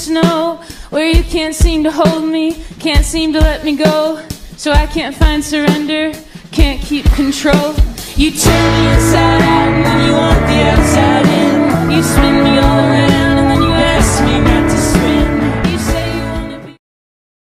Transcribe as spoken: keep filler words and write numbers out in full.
snow, where you can't seem to hold me, can't seem to let me go. So I can't find surrender, can't keep control. You turn me inside out and then you want the outside in. You spin me all